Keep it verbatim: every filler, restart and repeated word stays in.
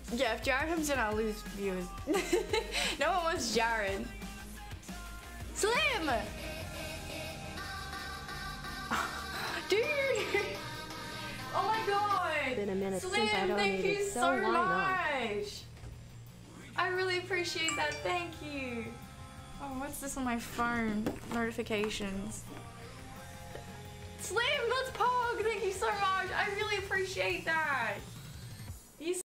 Yeah, if Jared comes in, I'll lose viewers. No one wants Jared. Slim! Dude! Oh my god! Been a minute Slim, since I thank you donated, so, so why not? much! I really appreciate that, thank you! Oh, what's this on my phone? Notifications. Slim, let's pog! Thank you so much! I really appreciate that!